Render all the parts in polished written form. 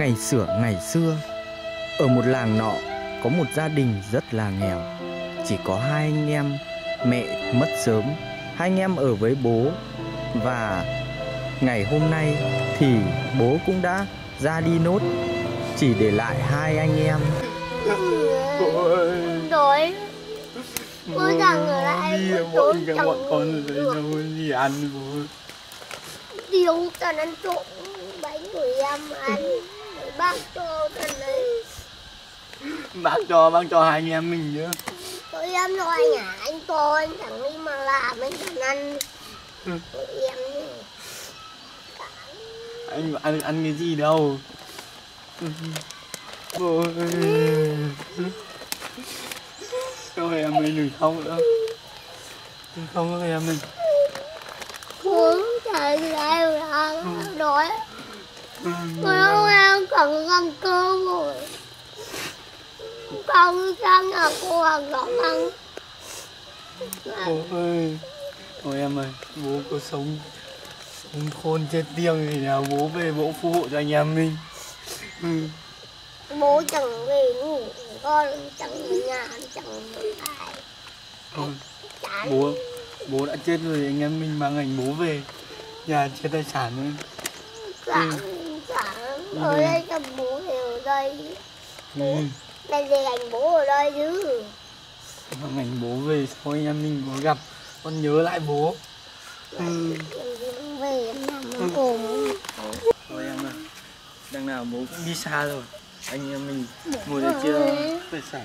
ngày xưa, ở một làng nọ có một gia đình rất là nghèo. Chỉ có hai anh em, mẹ mất sớm, hai anh em ở với bố. Và ngày hôm nay thì bố cũng đã ra đi nốt, chỉ để lại hai anh em. Đói. Bố rằng ở lại bọn con ở đây đâu gì ăn bố. Điều tần ăn trộm bánh của em ăn. Bác cho tần đấy. Bác cho hai anh em mình nhớ. Tụi em nói anh à, anh to anh chẳng đi mà làm anh tần ăn. Tụi em Anh ăn cái gì đâu. Bố ơi. Cho em mình đừng không nữa. Đừng không em mình. uống trời em là đói. Tôi không em cần ăn cơm rồi. Con sang nhà cô hàng xóm ăn. Bố ơi. Ôi em ơi, bố có sống khôn chết tiêng thì nào bố về bố phù hộ cho anh em mình. Bố chẳng về ngủ, con chẳng ở nhà, chẳng ai. Bố đã chết rồi, anh em mình mang ảnh bố về nhà chia tài sản nữa. Ở đây cho bố thì ở đây. Đây về ảnh bố ở đây chứ. Mang ảnh bố về sau anh em mình có gặp, con nhớ lại bố. Về em nằm cùng. Thôi em ơi, đằng nào bố cũng đi xa rồi. Anh em mình ngồi đây chia tài sản.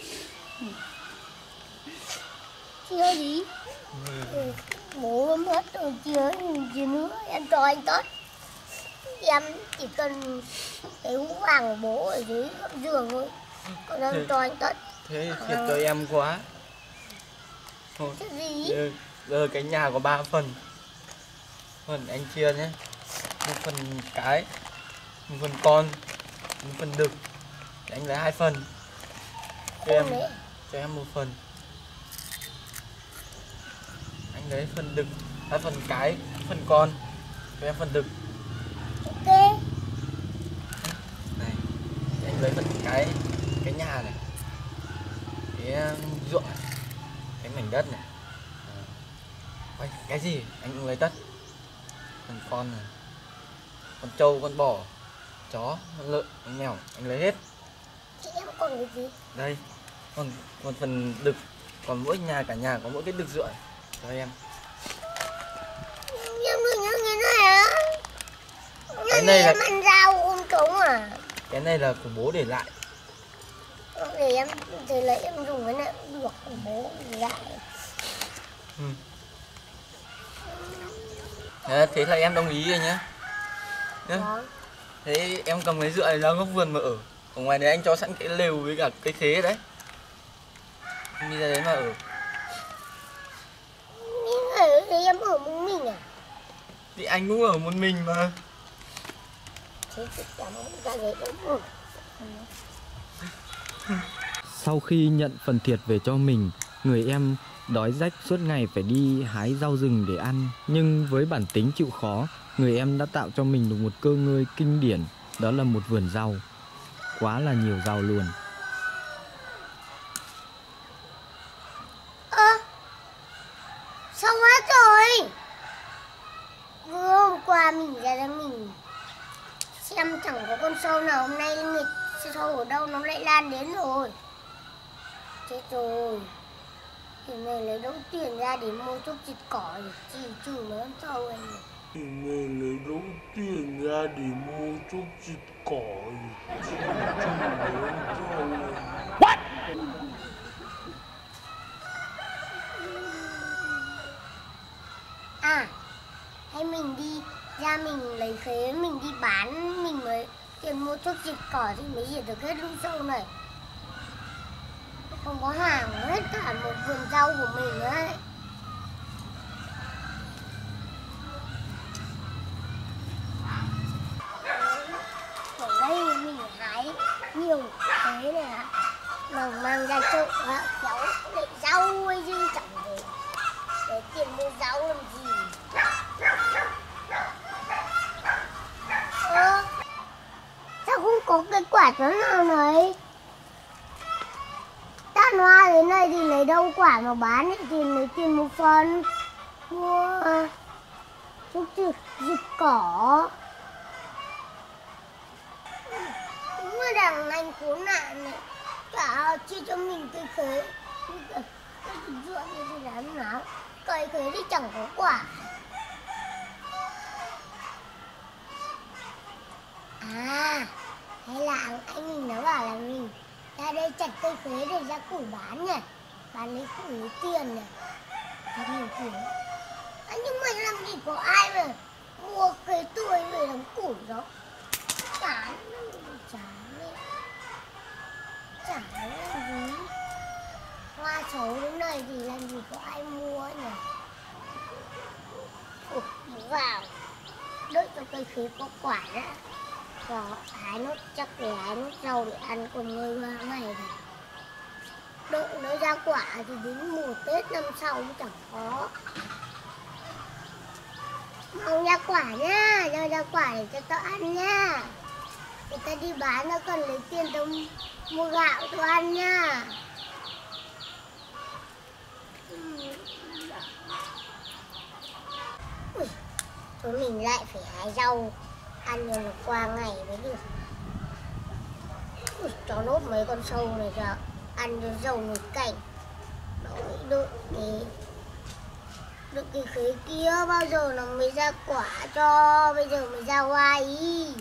Chia gì? Bố mất rồi chia nữa, em cho anh Tất. Em chỉ cần cái hũ vàng của bố ở dưới góc giường thôi. Còn em cho anh Tất. Thế thiệt cho em quá. Thôi, cái gì? Giờ cái nhà có 3 phần. Phần anh chia nhé. Một phần cái, một phần con, một phần đực. Để anh lấy 2 phần. Cho em 1 phần. Anh lấy phần đực, 2 phần cái, phần con. Cho em phần đực. Ok. Này, anh lấy phần cái nhà này, cái ruộng này, cái mảnh đất này. Cái gì anh cũng lấy tất. Phần con này, con trâu, con bò, chó, con lợn, con mèo anh lấy hết. Chị em còn cái gì? Đây, còn phần đực, còn mỗi nhà cả nhà có mỗi cái đực ruộng cho em. Em đừng nhớ cái này á. Cái này là ăn rau ôm trống à? cái này là của bố để lại. Để em thì lấy em dùng cái này cũng được, của bố để lại. Thế là em đồng ý rồi nhá. Thế em cầm cái dựa này ra góc vườn mà ở. Ở ngoài đấy anh cho sẵn cái lều với cả cái khế đấy. Em đi ra đấy mà ở. Thì em ở một mình à? Thì anh cũng ở một mình mà. Thế thì em ra đấy em ở. Sau khi nhận phần thiệt về cho mình, người em đói rách suốt ngày phải đi hái rau rừng để ăn. Nhưng với bản tính chịu khó, người em đã tạo cho mình được một cơ ngơi kinh điển. Đó là một vườn rau. Quá là nhiều rau luôn. Xong hết rồi. Vừa hôm qua mình ra đây mình xem chẳng có con sâu nào, hôm nay nghịch sâu ở đâu nó lại lan đến rồi. Chết rồi. Thì này lấy đâu tiền ra để mua thuốc diệt cỏ để trừ nó con sâu này. Thì này lấy đâu tiền ra để mua thuốc diệt cỏ để trừ nó con sâu này. What? À, hay mình đi ra mình lấy khế mình đi bán, mình mới tiền mua thuốc diệt cỏ thì mới diệt được hết lũ sâu này. Không có hàng hết cả một vườn rau của mình đấy. Ở đây mình hái nhiều thế này ạ. Mà mang ra chợ kéo để rau ấy chứ chẳng để tiền mua rau làm gì. Sao không quả chỗ nào này? Tán hoa đến này thì lấy đâu quả mà bán thì lấy tiền một phần. Mua thuốc diệt cỏ. Đúng là đằng anh khốn nạn này. Cả chia cho mình cây khế. Cái ruộng như thế làm nào? Cây khế thì chẳng có quả. À, hay là anh mình nó bảo là mình ra đây chặt cây khế để ra củi bán nhỉ? Bán lấy củi lấy tiền nhỉ? Thật nhiều củi. À, nhưng mà làm gì có ai mà mua cây tuổi về làm củi đó. Chán, chán đi. Chán làm gì. Hoa xấu đến này thì làm gì có ai mua nhỉ? Ủa, vào. Đợi cho cây khế có quả đã. Rồi, hái nốt chắc để hái nốt rau để ăn cùng người hoa này này. Đợi nó ra quả thì đến mùa Tết năm sau cũng chẳng có. Mau ra quả nhá, ra quả để cho tao ăn nhá. Người ta đi bán nó còn lấy tiền tao mua gạo tao ăn nhá. Ui, chúng mình lại phải hái rau ăn cho nó qua ngày mới được. Ui, cho nốt mấy con sâu này ra ăn cho dầu nồi canh. Đợi cái khế kia bao giờ nó mới ra quả cho. Bây giờ mới ra hoa ý.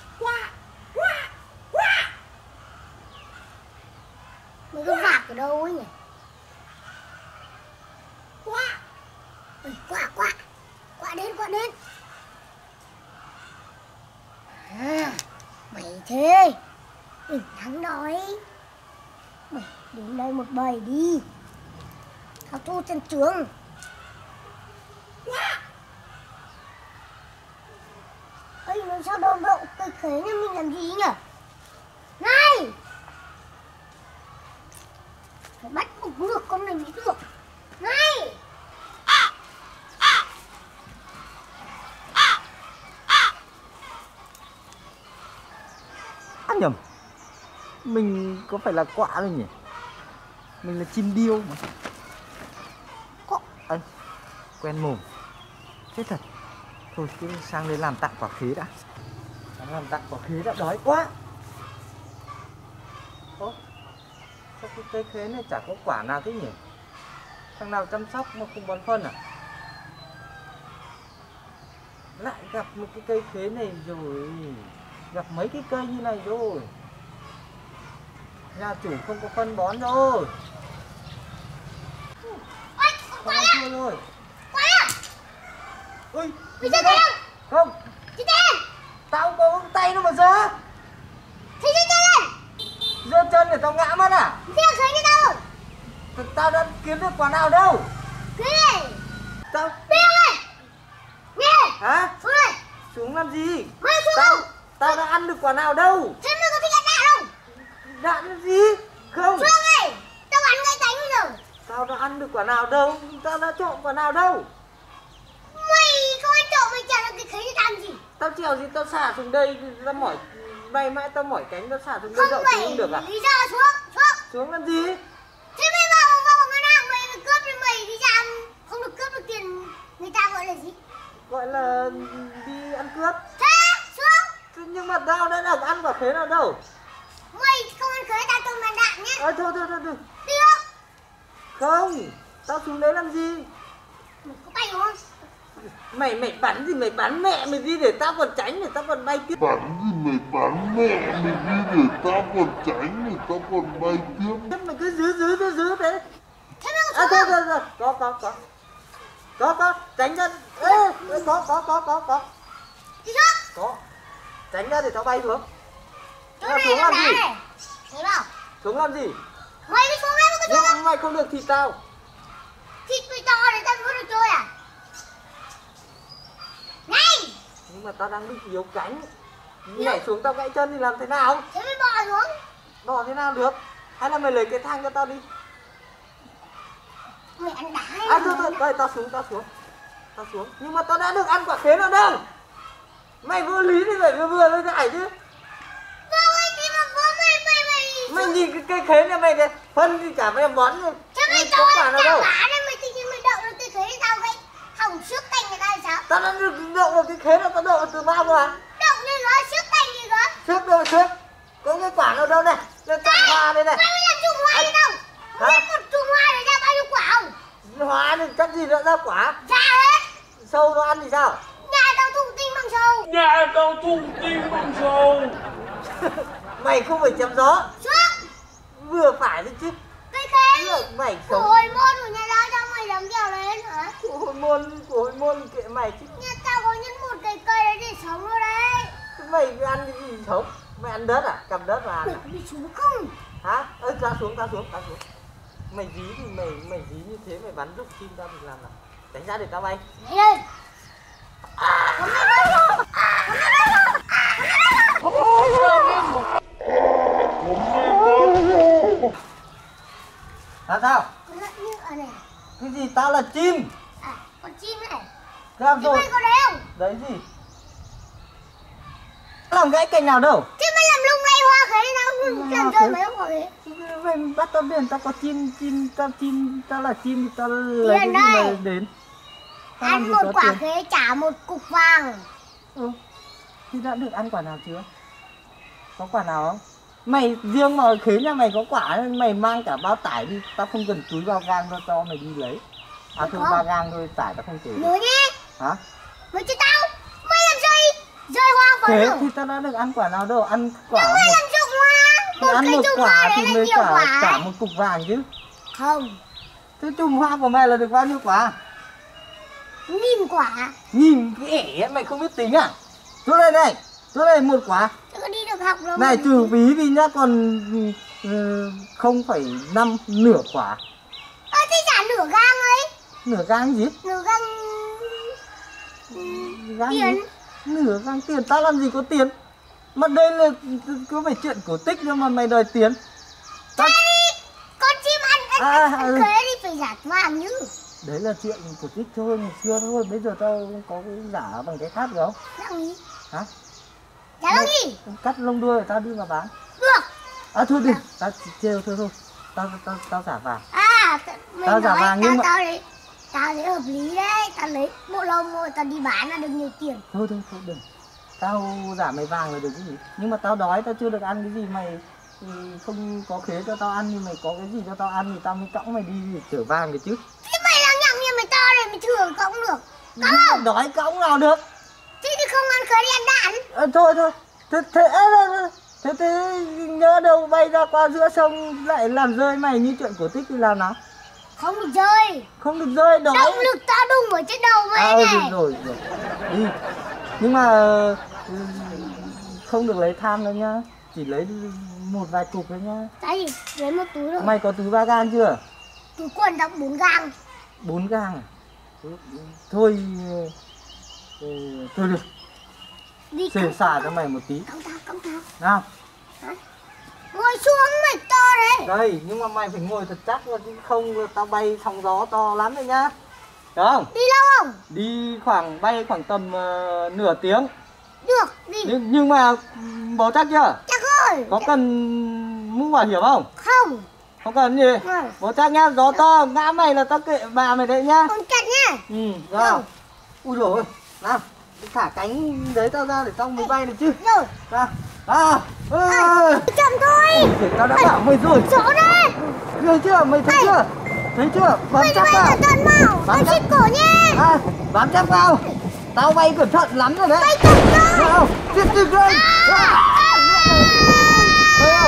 Mấy cái vạc ở đâu ấy nhỉ? Quả đến. À, mày thế. Đừng thắng nói. Mày đến đây một bầy đi. Thao thu chân trường. Ê, nó sao đổ cây khế nhà mình làm gì nhỉ? Này! Phải bắt cũng được, con này mới được. Này! À nhầm, mình có phải là quạ đâu nhỉ? Mình là chim điêu mà. Ê, quen mồm. Chết thật. Thôi cứ sang đây làm tặng quả khế đã. Làm tặng quả khế đã, đói quá. Ô, sao cái cây khế này chả có quả nào thế nhỉ? Thằng nào chăm sóc mà không bón phân à? Lại gặp một cái cây khế này rồi. Gặp mấy cái cây như này rồi. Nhà chủ không có phân bón rồi. Ôi, thua rồi. Ui, Mày giơ tay không? Không. Giơ tay lên. Tao không có tay đâu mà giơ. Thì giơ tay lên. Giơ chân để tao ngã mất à? Thế là khế như tao. Tao đã kiếm được quả nào đâu. Khế này. Tao... Đi lên. Nghe. Hả? Xuống đây. Xuống làm gì? Mày xuống không? Tao đã ăn được quả nào đâu. Thế mày có thích ăn đạn không? Đạn làm gì? Không. Xuống đây. Tao bắn ngay cánh bây giờ. Tao đã ăn được quả nào đâu. Tao đã trộm quả nào đâu. Mày không ăn trộm mày chả được cái khế như tao làm gì? Tao trèo gì tao xả xuống đây. Tao mỏi... Mày mãi tao mỏi cánh tao xả xuống đây Không dậu phải xuống được à? lý do xuống. Xuống làm gì? Thế mày vào ngân hàng mày cướp thì mày đi ra không được cướp được tiền người ta gọi là gì? Gọi là đi ăn cướp. Thế xuống. Thế nhưng mà tao đã được ăn quả khế nào đâu. Mày không ăn khế tao cho mày đạn nhé. Thôi. Đi không? Không. Tao xuống đấy làm gì? Mày có bay đúng không? Mày bắn gì mày bắn mẹ mày đi để tao còn tránh để tao còn bay tiếp. Bắn gì mày bắn mẹ mày đi để tao còn tránh để tao còn bay tiếp. Thế mày cứ giữ thế. Thế mày có xuống không? Thôi. Có. Tránh ra. Ê, có. Đi xuống. Có. Tránh ra để tao bay xuống. Chỗ Tao này xuống là làm đá gì? này. Thấy bảo. Xuống làm gì? Mày đi xuống đây mày có xuống không? Nhưng mày không được thịt tao. Thịt mày to để tao muốn được chơi à? Này. Nhưng mà tao đang bị yếu cánh. Nhảy xuống tao gãy chân thì làm thế nào? Thế mày bò xuống. Bò thế nào được? Hay là mày lấy cái thang cho tao đi. Mày ăn đá hay À là thôi, tao xuống. Nhưng mà tao đã được ăn quả khế nào đâu. Mày vô lý thì phải vừa với giải chứ. Vâng ơi, thì mà vâng làm gì cái cây khế này mày phân đi cả mày bón. Chứ mày cho ăn cả quả đấy, mày tự nhiên mày đậu được cây khế tao vậy. Hỏng xước cành người ta thì sao? Tao đã đậu được cái khế đó, tao đậu từ bao mà. Đậu lên nó xước cành gì cơ? Xước đâu xước. Có cái quả nào đâu này. Lên cành hoa đây này. Mày mới làm chùm hoa đi đâu? Không biết một chùm hoa để ra bao nhiêu quả không? Hoa thì chắc gì nữa ra quả. Ra hết. Sâu nó ăn thì sao? Nhà tao thụ tinh bằng sâu. Nhà tao thụ tinh bằng sâu. Mày không phải chém gió. Xuống. Vừa phải thôi chứ. Cây khế. Mày Của sống. hồi môn của nhà tao cho mày đấm kẹo lên hả? Của hồi môn kệ mày chứ. Nhà tao có những một cây cây đấy để sống rồi đấy. Mày ăn cái gì sống? Mày ăn đất à? Cầm đất vào. Mày có bị xuống không? Hả? Ơ ra xuống. Mày dí thì mày dí như thế mày bắn rúc chim tao thì làm nào? Đánh ra để tao bay. Đây đây. Có mày đâu? Là sao? Con lợn như ở này. Cái gì? Tao là chim. À, con chim này. Làm Thì rồi. mày có đấy không? Đấy gì? Làm gãy cành nào đâu? Chứ mày làm lung lay hoa khế nào làm chơi mấy hoa khế. Mày bắt tao biển, tao có chim, tao là chim thì tao lấy cái Tiền gì mà đây. đến. Tao làm Ăn gì một có quả tiền. khế trả một cục vàng. Ừ. Thì đã được ăn quả nào chưa? Có quả nào không? Mày riêng mà khế nhà mày có quả nên mày mang cả bao tải đi, tao không cần túi bao gang đâu cho mày đi lấy. À thôi Không. bao gang thôi, tải tao không chở. Nói đi. Hả? Nói cho tao. Mày làm rơi hoa phấn Khế rồi. thì tao đã được ăn quả nào đâu, ăn quả Mày một, làm rụng hoa. thì Một ăn cây một trùng quả hoa đấy thì là mới nhiều quả cả ấy. một cục vàng chứ. Không. Thế chùm hoa của mày là được bao nhiêu quả? 1000 quả. Nhìn cái ẻ mày không biết tính à? Chỗ đây này, chỗ đây một quả. Chứ có đi được học đâu. Này trừ phí vì nhá còn 0,5 nửa quả. Thế trả nửa gang ấy. Nửa gang gì? Nửa gang. Gang Tiền. gì? Nửa gang tiền, tao làm gì có tiền. Mà đây là có phải chuyện cổ tích nhưng mà mày đòi tiền. Tao... Con chim ăn ừ. khế thì phải giả vàng như. Đấy là chuyện cổ tích thôi, ngày xưa thôi. Bây giờ tao có cái giả bằng cái khác được không? Dạng gì? Hả? Giả bằng gì? Cắt lông đuôi rồi tao đi mà bán. Được. À thôi đi, tao trêu thôi. Tao giả vàng. À, mày Tao giả nói vàng nhưng mà- tao thấy hợp lý đấy. Tao lấy bộ lông rồi tao đi bán là được nhiều tiền. Thôi đừng. Tao giả mày vàng là được cái gì. Nhưng mà tao đói, tao chưa được ăn cái gì. Mày không có khế cho tao ăn thì mày có cái gì cho tao ăn thì tao mới cõng mày đi để chở vàng được chứ. Thế mày làm nhằng như mày to này mày thừa cõng được. Cõng không? Đói cõng nào được. Thế thì không ăn khế đi ăn đạn. Thôi. Thế nhớ đâu bay ra qua giữa sông lại làm rơi mày như chuyện cổ tích thì làm nào? Không được rơi. Không được rơi, đói. Động lực to đùng ở trên đầu mày này. Rồi. Đi. Nhưng mà không được lấy tham đâu nhá. Chỉ lấy một vài cục thôi nhá. Cái gì? Lấy một túi rồi. Mày có túi 3 gang chưa? Túi quần đóng 4 gang. 4 gang à? Thôi được. Đi Xề xả cho mày một tí. Cõng tao. Nào. Ngồi xuống mày to đấy. Đây, nhưng mà mày phải ngồi thật chắc rồi chứ không tao bay sóng gió to lắm rồi nhá. Được không? Đi lâu không? Đi bay khoảng tầm nửa tiếng. Được, đi. Nhưng mà bố chắc chưa? Chắc rồi. Có cần mũ bảo hiểm không? Không. Không cần gì? Không. Bố chắc nhá, gió to ngã mày là tao kệ bà mày đấy nhá. Con chặt nhá. Rồi. Không. Ui dồi ôi, nào, thả cánh đấy tao ra để tao mới bay được chứ. Rồi. Chậm thôi. Tao đã bảo mày rồi. Chỗ đây. Thấy chưa? Mày thấy chưa? Thấy chưa? Bám Mày chắc bay vào. cẩn thận vào. Mày xích cổ nha. Bám chắc vào. Tao bay cẩn thận lắm rồi đấy. Bay cẩn thận. Nào, tiếp lên. Thấy không?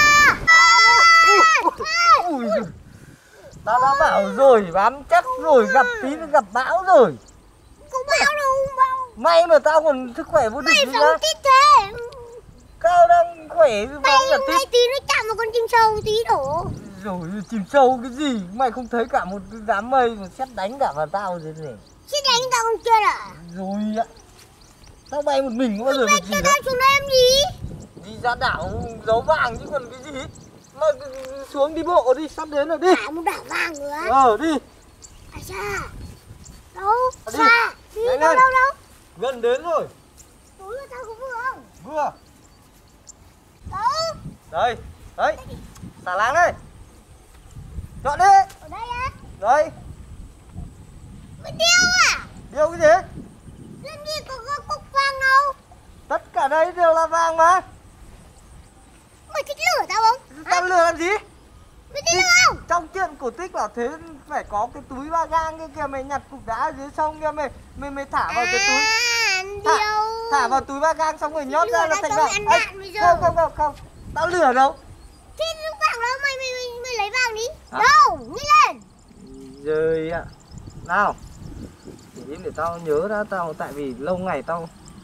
Ui giời. Tao đã bảo rồi, bám chắc rồi, gặp tí nữa gặp bão rồi. Không bao đâu, không bao. May mà tao còn sức khỏe vô địch Mày nữa. sống tít thế. Tao đang khỏe Bay bao là lúc tít. này tí nó chạm vào con chim sâu tí đổ. Rồi chìm sâu cái gì? Mày không thấy cả một cái đám mây mà sét đánh cả vào tao rồi này. Chứ đánh tao không chơi à? Rồi ạ. Tao bay một mình có bao giờ Mày được gì cho đâu. tao xuống đây làm gì? Đi ra đảo giấu vàng chứ còn cái gì. Mà xuống đi bộ đi, sắp đến rồi đi. Cả một đảo vàng nữa. Đi. À xa. Đâu? Đi. Xa. Đi Nhanh đâu lên. đâu đâu. Gần đến rồi. Túi của tao có vừa không? Vừa. Đâu? Đây. Đấy. Xà lang đây. Chọn đi. Ở đây á? Đây. Mới điêu à? Điêu cái gì? Làm gì có cục vàng đâu. Tất cả đây đều là vàng mà. Mày thích lừa tao không? Tao lừa làm gì? Mày thích lừa không? Trong chuyện cổ tích bảo thế phải có cái túi ba gang kia kìa, mày nhặt cục đá ở dưới sông kia, mày thả vào cái túi. Ăn điêu. Thả vào túi ba gang xong rồi nhót ra là thành vàng. Không. Tao lừa đâu. Thế lúc vàng đó mày lấy vàng đi. Hả? Đâu, đi lên. Rồi ạ. Nào. Để im để tao nhớ đã, tại vì lâu ngày tao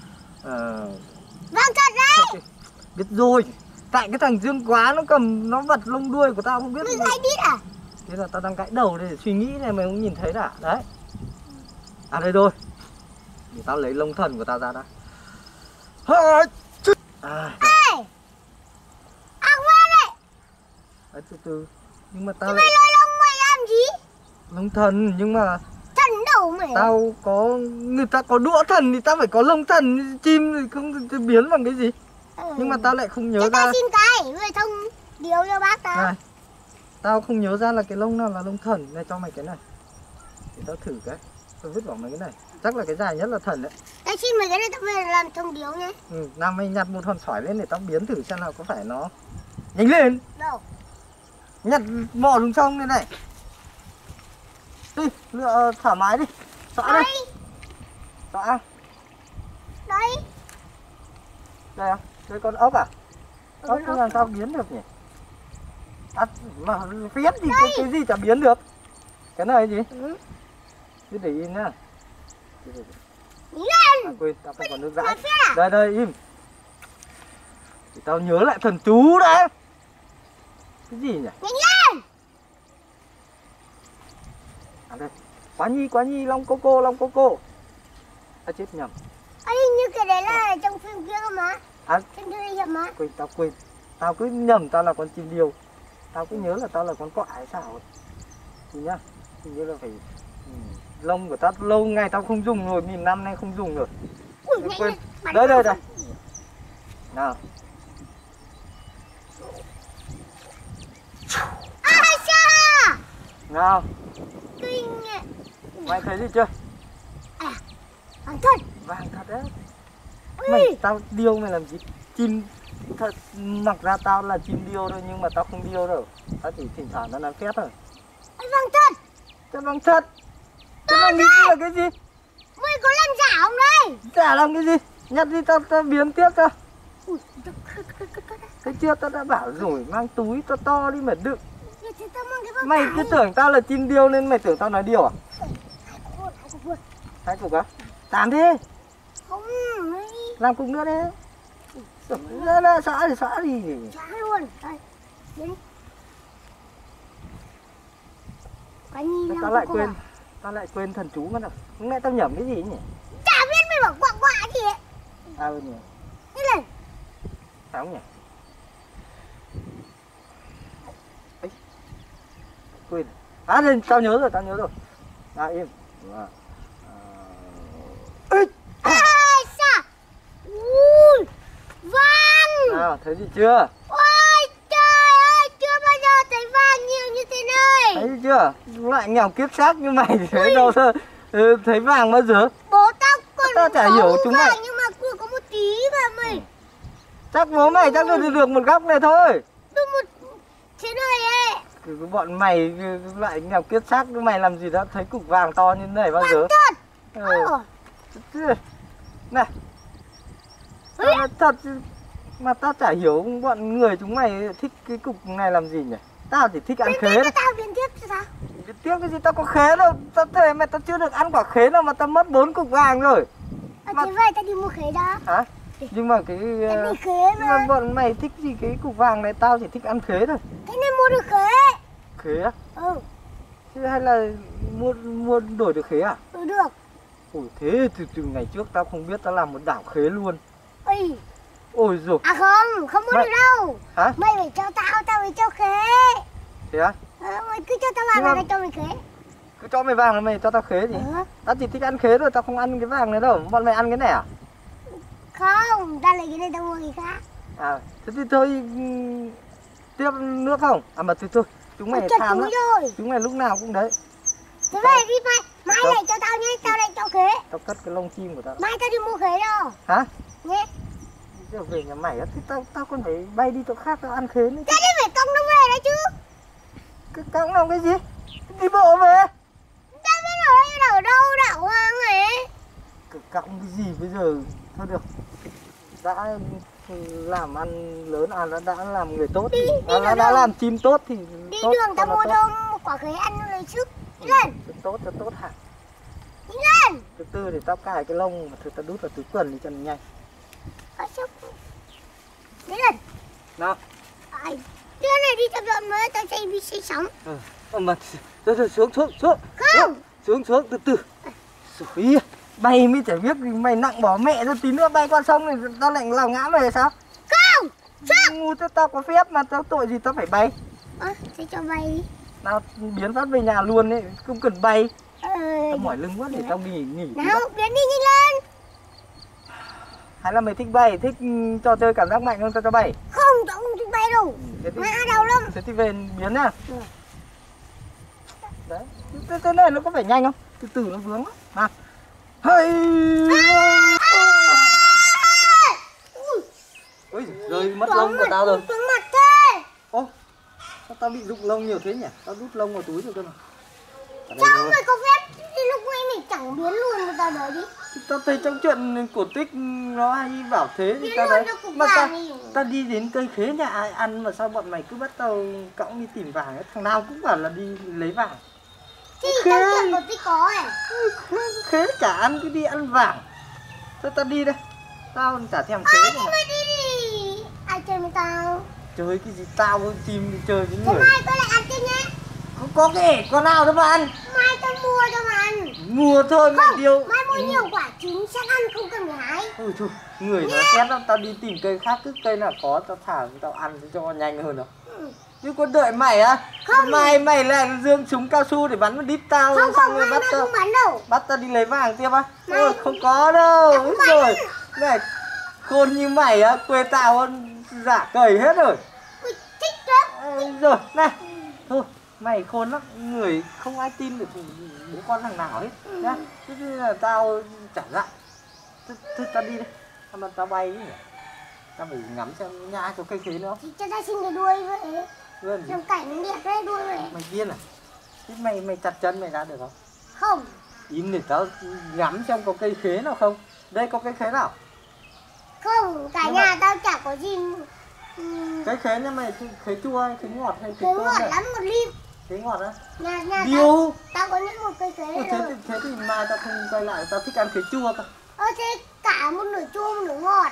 Vàng thật đấy. biết rồi. Tại cái thằng Dương Quá nó cầm nó vật lông đuôi của tao không biết. Mày gãy đít à? Thế là tao đang gãy đầu để suy nghĩ này, mày không nhìn thấy đã. Đấy. À đây rồi. Để tao lấy lông thần của tao ra đã. À, Ê! Ác ma này. đấy, từ từ. Nhưng mà tao Thế lại mày lôi lông mày làm gì? lông thần, nhưng mà Thần đầu mày. tao có, người ta có đũa thần thì tao phải có lông thần, chim thì không thì biến bằng cái gì. Nhưng mà tao lại không nhớ Cho ra. tao xin cái, người thông điều cho bác tao. Này, tao không nhớ ra là cái lông nào là lông thần. Này cho mày cái này. Để tao thử cái. Tao vứt bỏ mấy cái này. Chắc là cái dài nhất là thần đấy. Tao xin mày cái này tao về làm thông điếu nhé. Ừ, nào mày nhặt một hòn sỏi lên để tao biến thử xem nào có phải nó. Nhanh lên. Đâu? Nhặt mò xuống sông này này. Đi, lựa thoải mái đi. Xõa đây. Đây, Xõa. đây. Đây à? Đây con ốc à? Ốc Con không ốc. làm sao biến được nhỉ? À, mà phiến thì có cái gì chả biến được. Cái này gì? Ừ. Cứ để im nhá. Đi lên. À, quên, tao không còn nước Mày rãi. phết à? Đây đây, im. Để tao nhớ lại thần chú đã. Cái gì nhỉ? Nhanh lên. À đây. Quá nhi, long cô. À chết nhầm. Ê, như cái đấy là trong phim kia cơ mà. À, Trên đây hiệp mà. quên. Tao cứ nhầm tao là con chim điêu. Tao cứ nhớ là tao là con quạ hay sao ấy. Thì nhá, hình như là phải lông của tao lâu ngày tao không dùng rồi, 1000 năm nay không dùng rồi. Ui, Quên. nhanh lên. Bắn Đây. vào. Nào. Ai xa. Nào, Kinh nhỉ. mày thấy gì chưa? À, hoàng thân. Vàng thật đấy. Ui. Mày, tao điêu mày làm gì? Chim thật, mặc ra tao là chim điêu thôi nhưng mà tao không điêu đâu. Tao chỉ thỉnh thoảng tao làm phép thôi. Ôi, vàng thật. Cái vàng thật. Cái vàng nghĩ là cái gì? Mày có làm giả không đây? Chả làm cái gì. Nhặt đi tao biến tiếp cho. Ui, Thấy chưa, tao đã bảo rồi, mang túi to đi mà đựng. thế tao mang cái vàng Mày cứ tưởng tao là chim điêu nên mày tưởng tao nói điêu à? Hai cục luôn. Hai cục á? Tàn đi. Không, mấy Làm cục nữa đi. Ra xóa đi. trả luôn. Đây, đến. Cái nhìn Tao lại quên thần chú mất rồi. Hôm nay tao nhẩm cái gì nhỉ? Chả biết mày bảo quạ quạ gì ấy. À ừ nhỉ. Đi lên. Phải không nhỉ? Ấy. Quên. À đây, tao nhớ rồi. À im. Ê. Ai xa. Ui, vàng. Nào, thấy gì chưa? Ôi trời ơi, chưa bao giờ thấy vàng nhiều như thế này. Thấy chưa? Loại nghèo kiếp xác như mày thì thấy đâu thấy vàng bao giờ? Bố tao còn Tao chả có hiểu chúng vàng mày. nhưng mà cứ có một tí mà mày. Chắc bố mày chắc được một góc này thôi. Được một thế này ấy. Cái bọn mày cái loại nghèo kiếp xác như mày làm gì đã thấy cục vàng to như thế này bao giờ? Vàng thật. Ừ. Này. Tao thật mà tao chả hiểu bọn người chúng mày thích cái cục này làm gì nhỉ? Tao chỉ thích ăn khế Cho thôi. tao biến tiếp cho sao? Tiếc cái gì, tao có khế đâu. Tao thề mày, tao chưa được ăn quả khế nào mà tao mất 4 cục vàng rồi. À, Mà- thế vậy tao đi mua khế đó. Hả? Nhưng mà cái Tao đi khế nhưng mà mà. bọn mày thích gì cái cục vàng này, tao chỉ thích ăn khế thôi. Thế nên mua được khế. Khế á? Ừ, Chứ hay là mua đổi được khế à? được. Ôi thế từ ngày trước tao không biết, tao làm một đảo khế luôn. Ui. Ôi rồi. À không mua Mày- được đâu. Hả? Mày phải cho tao phải cho khế. Thế á? Mày cứ cho tao vàng Nhưng mà- là tao cho mày khế. Cứ cho mày vàng là mày cho tao khế gì? Tao chỉ thích ăn khế thôi, tao không ăn cái vàng này đâu. Bọn mày ăn cái này à? Không, tao lấy cái này tao mua cái khác. À, thế thì thôi tiếp nước không? À mà thôi, chúng mày chật tham túi lắm. rồi. Chúng mày lúc nào cũng đấy. Thế về đi mai, mai lại cho tao nhé, tao lại cho khế. Tao cất cái lông chim của tao. Mai tao đi mua khế đâu. Hả? Nhé. Giờ về nhà mày á, thì tao còn phải bay đi chỗ khác tao ăn khế nữa. Thế thì phải cong nó về đấy chứ. Cái cõng làm cái gì? Đi bộ về. Tao biết rồi, ở đâu đảo hoang ấy. Cái cõng cái gì bây giờ? Thôi được. Đã làm ăn lớn, đã làm người tốt, đã làm chim tốt thì đi tốt, đường tao mua tốt. cho một quả khế ăn nó lấy sức. Đi lên. Tốt cho tốt hẳn. Đi lên. Từ từ để tao cài cái lông mà tao đút vào túi quần đi cho nó nhanh. Đi lên. Nào. Đưa này đi tập luyện mới, tao chạy đi xây sóng. Mà thôi xuống. Không. Xuống từ từ. Rồi, bay mới chả biết mày nặng bỏ mẹ ra tí nữa bay qua sông này tao lại làm ngã mày sao? Không. Ngu thế, tao có phép mà tao tội gì tao phải bay. Thế cho bay đi. Nào biến phát về nhà luôn đấy, không cần bay. Tao mỏi lưng quá để tao nghỉ. Nào, biến đi nhanh lên. Hay là mày thích bay, thích trò chơi cảm giác mạnh hơn tao cho bay? Không, tao không thích bay đâu. Ngã đầu lắm. Thế thì về biến nha. Đấy, thế này nó có phải nhanh không? Từ từ nó vướng lắm. Nào. Hơi. Ôi, rơi mất lông của tao rồi. Vướng mặt thế. Ô, sao tao bị rụng lông nhiều thế nhỉ? Tao đút lông vào túi rồi cơ mà. Sao mày có phép thì lúc nãy mày chẳng biến luôn mà tao đợi đi. Tao thấy trong chuyện cổ tích nó hay bảo thế thì tao đấy. Mà tao đi đến cây khế nhà ai ăn mà sao bọn mày cứ bắt tao cõng đi tìm vàng ấy. Thằng nào cũng bảo là đi lấy vàng. Thì trong chuyện cổ tích có ấy. Khế chả ăn, cứ đi ăn vàng. Sao tao đi đây? Tao chả thèm khế Thế mày đi đi. Ai chơi với tao? Chơi cái gì tao chim đi chơi với Thế người. mai tao lại ăn tiếp nhé. Không có cái con nào đâu mà ăn. Mai tao mua cho mà ăn. Mua thôi mày điêu. Mai mua nhiều quả chín chắc ăn không cần phải hái. Thôi thôi, người nó xét lắm, tao đi tìm cây khác, cứ cây nào có tao thả tao ăn cho nhanh hơn đâu. Chứ có đợi mày á? Không. Mày lại dương súng cao su để bắn vào đít tao. Không, rồi mai không bắn đâu. bắt tao đi lấy vàng tiếp á? Ôi, không có đâu. Rồi, này, khôn như mày á, quê tao giả cầy hết rồi. Ui, thích lắm. Rồi, này, thôi, mày khôn lắm, người không ai tin được bố con thằng nào hết nhá. Thế là tao chả dặn. Thôi tao đi đây, mà tao bay đi nhỉ. Tao phải ngắm xem nhà có cây khế nữa không? Thì cho tao xin cái đuôi vậy. Vâng. Trong cảnh nó đẹp đấy đuôi vậy. Mày điên à? Thế mày chặt chân mày ra được không? Không. Im để tao ngắm xem có cây khế nào không. Đây có cây khế nào? Không, cả nhà tao chả có gì. Cây khế nha mày, khế chua hay khế ngọt hay khế Khế cơm ngọt này? lắm, một lim. Khế ngọt á? Nhà Điêu. tao có những một cây khế Thế thì mai tao không quay lại, tao thích ăn khế chua cơ. thế cả một nửa chua một nửa ngọt.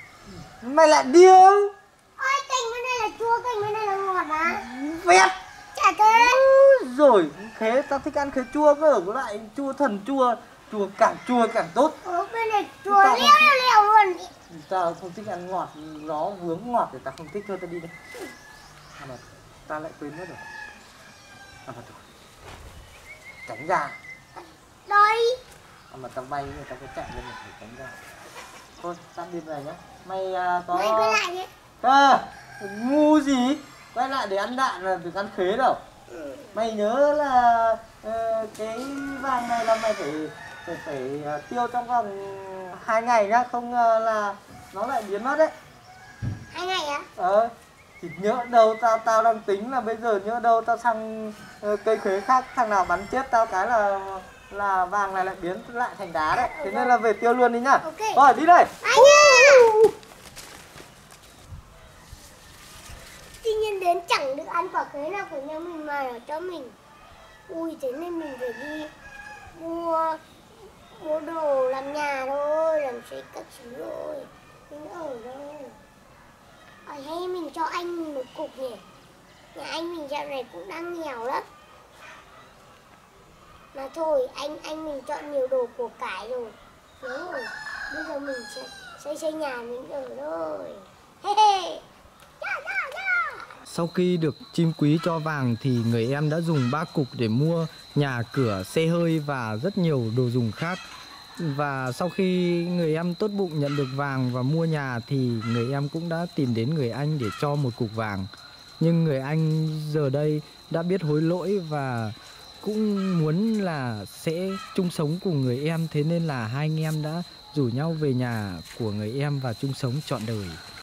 Mày lại điêu. Ôi, cành bên này là chua, cành bên này là ngọt á. Phép. Chả thế. Rồi, khế tao thích ăn khế chua cơ, có lại chua thần chua chua càng tốt. Bên này chua leo luôn. Tao không thích ăn ngọt, nó vướng ngọt thì tao không thích, thôi tao đi đây. Mà tao lại quên mất rồi. Mà thôi, tránh ra. Đây. Mà tao bay người tao có chạy lên phải tránh ra. Thôi, tạm biệt này nhá. Mày có... Mày quay lại nhé. Ngu gì? Quay lại để ăn đạn là được ăn khế đâu. Mày nhớ là cái vàng này là mày phải tiêu trong vòng 2 ngày nhá, không là nó lại biến mất đấy. 2 ngày á? Thì nhỡ đâu tao đang tính là bây giờ nhỡ đâu tao sang cây khế khác, thằng nào bắn chết tao cái là vàng này lại biến lại thành đá đấy. Thế nên là về tiêu luôn đi nhá. Okay. Rồi đi đây. Tuy nhiên đến chẳng được ăn quả khế nào của nhà mình mà là cho mình. Ui, thế nên mình phải đi mua đồ làm nhà thôi, làm xây các thứ rồi. Mình ở đâu? Hay mình cho anh một cục nhỉ? Nhà anh mình dạo này cũng đang nghèo lắm. Mà thôi, anh mình chọn nhiều đồ của cải rồi. Đúng rồi, bây giờ mình sẽ xây nhà mình ở thôi. Hey. Sau khi được chim quý cho vàng thì người em đã dùng 3 cục để mua nhà cửa, xe hơi và rất nhiều đồ dùng khác. Và sau khi người em tốt bụng nhận được vàng và mua nhà thì người em cũng đã tìm đến người anh để cho một cục vàng. Nhưng người anh giờ đây đã biết hối lỗi và cũng muốn là sẽ chung sống cùng người em. Thế nên là hai anh em đã rủ nhau về nhà của người em và chung sống trọn đời.